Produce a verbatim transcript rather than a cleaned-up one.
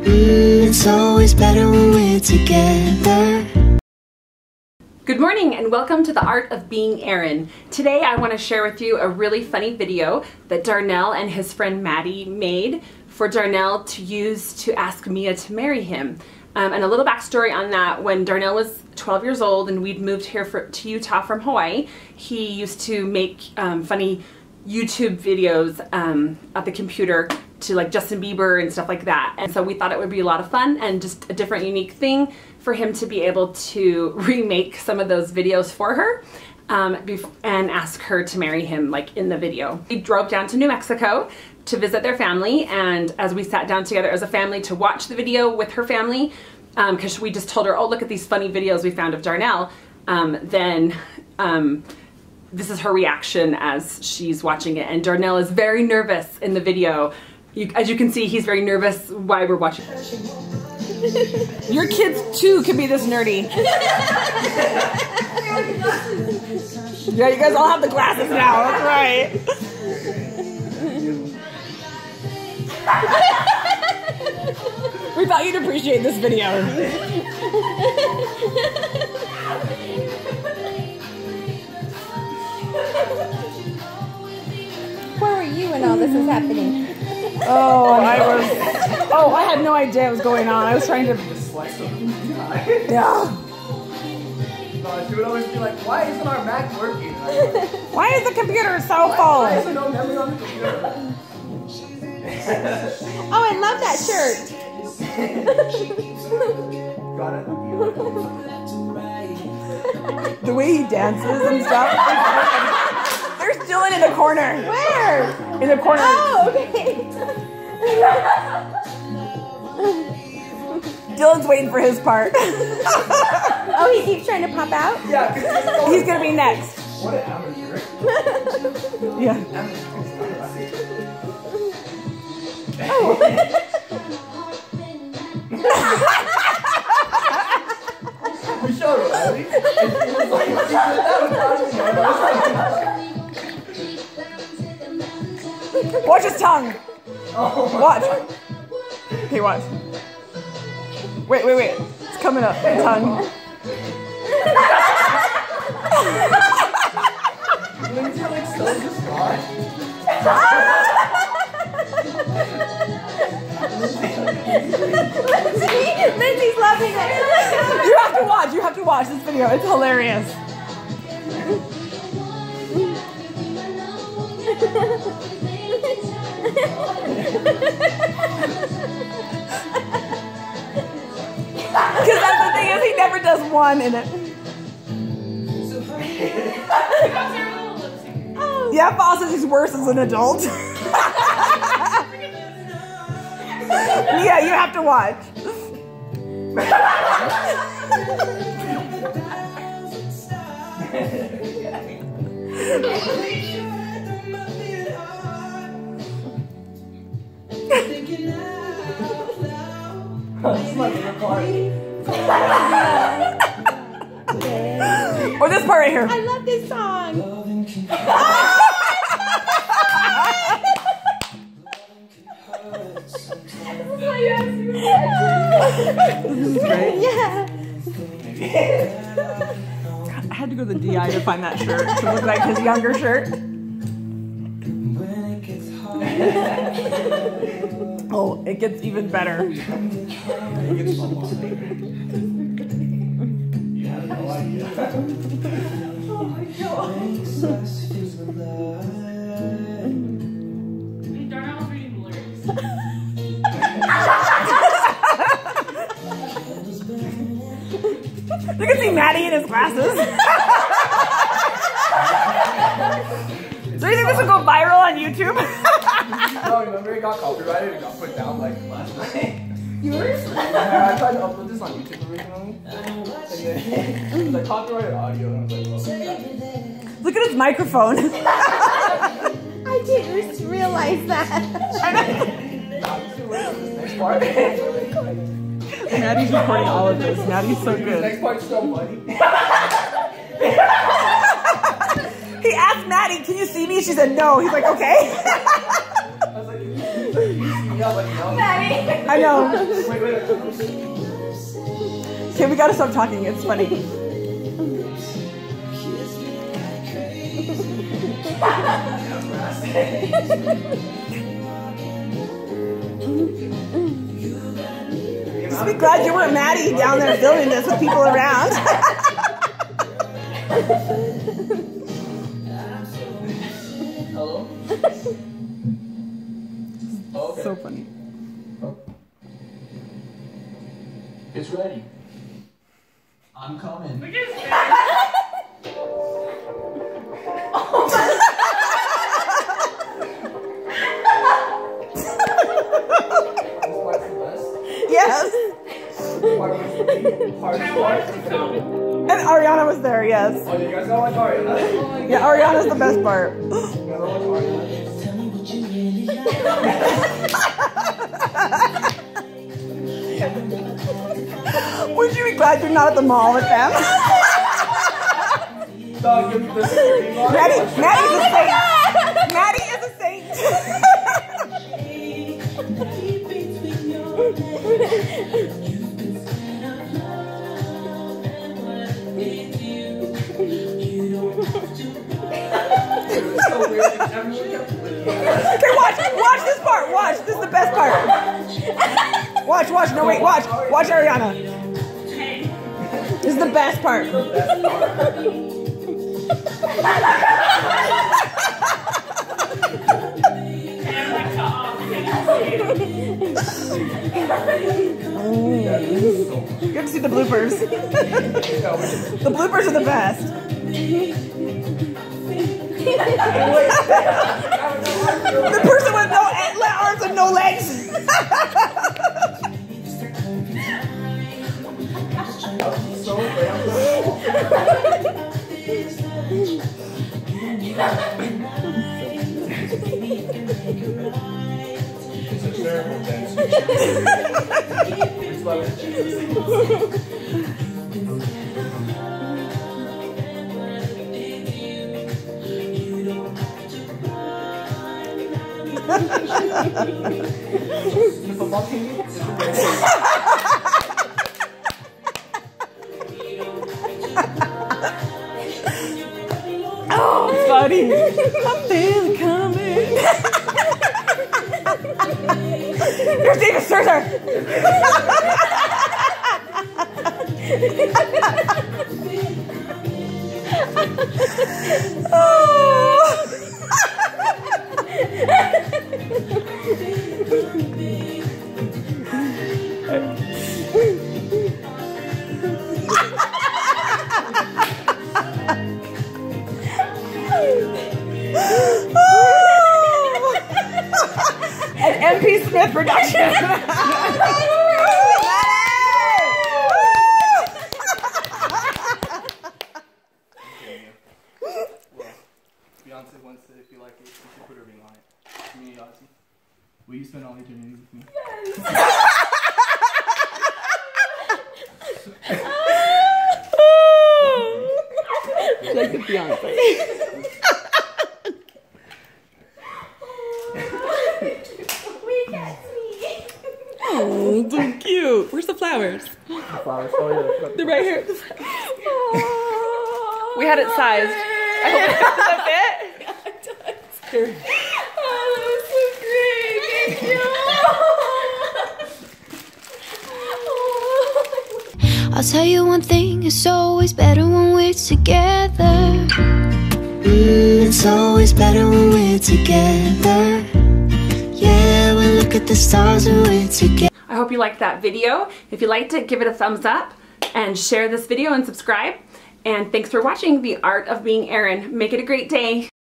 Mm, it's always better when we're together. Good morning and welcome to The Art of Being Erin. Today I want to share with you a really funny video that Darnel and his friend Maddie made for Darnel to use to ask Meeya to marry him. Um, and a little backstory on that: when Darnel was twelve years old and we'd moved here for, to Utah from Hawaii, he used to make um, funny YouTube videos um, at the computer to like Justin Bieber and stuff like that. And so we thought it would be a lot of fun and just a different, unique thing for him to be able to remake some of those videos for her um, and ask her to marry him like in the video. We drove down to New Mexico to visit their family, and as we sat down together as a family to watch the video with her family, because um, we just told her, oh, look at these funny videos we found of Darnel, um, then um, this is her reaction as she's watching it. And Darnel is very nervous in the video. You, as you can see, he's very nervous while we're watching. Your kids too can be this nerdy. Yeah, you guys all have the glasses now, that's right. We thought you'd appreciate this video. Where were you when all this was happening? Oh, I was. Oh, I had no idea what was going on. I was trying to. Yeah. No, she would always be like, "Why isn't our Mac working?" Why is the computer so full? Why is there no memory on the computer? Oh, I love that shirt. Got it. The way he dances and stuff. There's Dylan in the corner. Where? In the corner. Oh, okay. Dylan's waiting for his part. Oh, he keeps trying to pop out? Yeah, because he's gonna be next. What an amateur. Yeah. Oh. We showed her, Ellie. And she was like, watch his tongue. oh Watch. Hey, watch. Wait, wait, wait. It's coming up. The tongue. Lindsay like so distraught. Lindsay's loving it. You have to watch. You have to watch this video. It's hilarious. Because that's the thing is, he never does one in it. Oh. Yeah, Paul says he's worse as an adult. Yeah, you have to watch. This is my favorite part. Or this part right here. I love this song. This is great. Yeah. I had to go to the D I to find that shirt to look like his younger shirt. Oh, it gets even better. You have no idea. Oh my god. Darnel was reading the lyrics. You can see Maddie in his glasses. So you think this will go viral on YouTube? No, remember it got copyrighted and got put down like last night? Yours? I, I tried to upload this on YouTube originally. And then it was like copyrighted audio, and I was like, well, Look at his microphone. I didn't realize that. next part. Maddie's recording all of this. Maddie's so This good. next part's so funny. He asked Maddie, can you see me? She said no. He's like, okay. I was like, can you see me? Yeah, but no. Maddie. I know. Wait, wait. Okay, we gotta stop talking. It's funny. Just be glad you weren't Maddie down there filming this with people around. Hello? Oh, okay. So funny. It's ready. I'm coming. Look at his face. This part's the best. Yes. Part was the hardest I part. wanted to film. And Ariana was there, yes. Oh, you guys don't like Ariana? Yeah, Ariana's the best part. You guys don't like Ariana? Would you be glad you're not at the mall with them? Dog, give me the security guard. Maddie, Maddie's a saint. Maddie is a saint. It's so weird. Everyone kept looking at Okay, watch, watch this part. Watch, this is the best part. Watch, watch. No, wait, watch, watch Ariana. This is the best part. You have to see the bloopers. The bloopers are the best. The person with no arms and no legs. so random. It's a terrible dance. It's like the football team is Oh, funny. I feel it coming. Here's David Sturzer. Oh. An M P Smith production. Beyonce wants it. If you like it, you should put a ring on it. Me, Ozzy. Will you spend all eternity with me? Like the Beyonce. Oh, so cute. Where's the flowers? Flowers. Oh, yeah. They're right here. We had it sized. I hope it does that fit. Here. Oh, that was so great. Thank you. I'll tell you one thing, it's always better when we're together. Mm, it's always better when we're together. Yeah, we look at the stars when we're together. I hope you liked that video. If you liked it, give it a thumbs up and share this video and subscribe. And thanks for watching The Art of Being Erin. Make it a great day.